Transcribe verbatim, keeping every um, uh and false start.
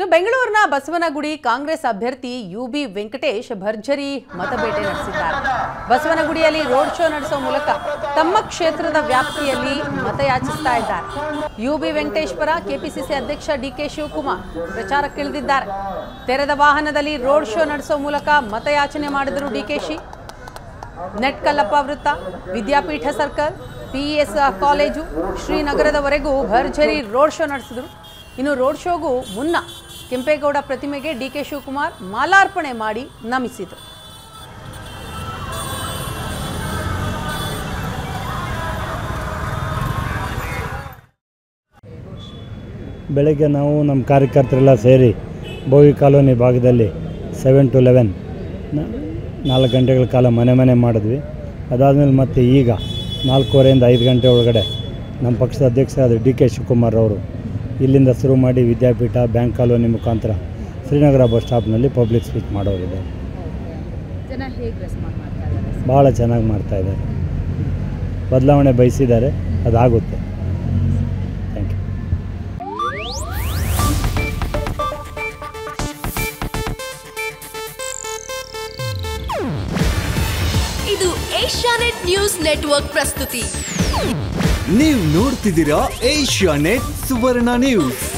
ಬೆಂಗಳೂರಿನ ಬಸವನಗುಡಿ ಕಾಂಗ್ರೆಸ್ ಅಭ್ಯರ್ಥಿ ಯುಬಿ ವೆಂಕಟೇಶ್ ಭರ್ಜರಿ ಮತಬೇಟೆ ನಡೆಸಿದ್ದಾರೆ. ಬಸವನಗುಡಿಯಲ್ಲಿ ರೋಡ್ ಶೋ ನಡೆಸುವ ಮೂಲಕ ತಮ್ಮ ಕ್ಷೇತ್ರದ ವ್ಯಾಪ್ತಿಯಲ್ಲಿ ಮತಯಾಚಿಸ್ತಾ ಇದ್ದಾರೆ. ಯುಬಿ ವೆಂಕಟೇಶ್ ಪರ ಕೆಪಿಸಿಸಿ ಅಧ್ಯಕ್ಷ ಡಿಕೆ ಶಿವಕುಮಾರ್ ಪ್ರಚಾರಕ್ಕಿಳಿದಿದ್ದಾರೆ. ತೆರೆದ ವಾಹನದಲ್ಲಿ ರೋಡ್ ಶೋ ನಡೆಸುವ ಮೂಲಕ ಮತಯಾಚನೆ ಮಾಡಿದರು ಡಿಕೆಶಿ. ನೆಟ್ಕಲ್ಲಪ್ಪ ವೃತ್ತ, ವಿದ್ಯಾಪೀಠ ಸರ್ಕಲ್, ಪಿಇಎಸ್ ಕಾಲೇಜು, ಶ್ರೀನಗರದವರೆಗೂ ಭರ್ಜರಿ ರೋಡ್ ಶೋ ನಡೆಸಿದರು. ಇನ್ನು ರೋಡ್ ಶೋಗೂ ಮುನ್ನ ಕೆಂಪೇಗೌಡ ಪ್ರತಿಮೆಗೆ ಡಿಕೆ ಶಿವಕುಮಾರ್ ಮಾಲಾರ್ಪಣೆ ಮಾಡಿ ನಮಿಸಿದರು. ಬೆಳಗ್ಗೆ ನಾವು ನಮ್ಮ ಕಾರ್ಯಕರ್ತರೆಲ್ಲ ಸೇರಿ ಬೋವಿ ಕಾಲೋನಿ ಭಾಗದಲ್ಲಿ ಸೆವೆನ್ ಟು ಲೆವೆನ್ ನಾಲ್ಕು ಗಂಟೆಗಳ ಕಾಲ ಮನೆ ಮನೆ ಮಾಡಿದ್ವಿ. ಅದಾದಮೇಲೆ ಮತ್ತೆ ಈಗ ನಾಲ್ಕೂವರೆಯಿಂದ ಐದು ಗಂಟೆ ಒಳಗಡೆ ನಮ್ಮ ಪಕ್ಷದ ಅಧ್ಯಕ್ಷರಾದ ಡಿ ಕೆ ಶಿವಕುಮಾರ್ ಅವರು ಇಲ್ಲಿಂದ ಶುರು ಮಾಡಿ ವಿದ್ಯಾಪೀಠ, ಬ್ಯಾಂಕ್ ಕಾಲೋನಿ ಮುಖಾಂತರ ಶ್ರೀನಗರ ಬಸ್ ಸ್ಟಾಪ್ನಲ್ಲಿ ಪಬ್ಲಿಕ್ ಸ್ಪೀಚ್ ಮಾಡೋರಿದೆ. ಭಾಳ ಚೆನ್ನಾಗಿ ಮಾಡ್ತಾಯಿದ್ದಾರೆ. ಬದಲಾವಣೆ ಬಯಸಿದ್ದಾರೆ, ಅದಾಗುತ್ತೆ. Thank you. ಇದು ಏಷ್ಯಾನೆಟ್ ನ್ಯೂಸ್ ನೆಟ್ವರ್ಕ್ ಪ್ರಸ್ತುತಿ. ನೀವು ನೋಡ್ತಿದ್ದೀರಾ ಏಷ್ಯಾನೆಟ್ ಸುವರ್ಣ ನ್ಯೂಸ್.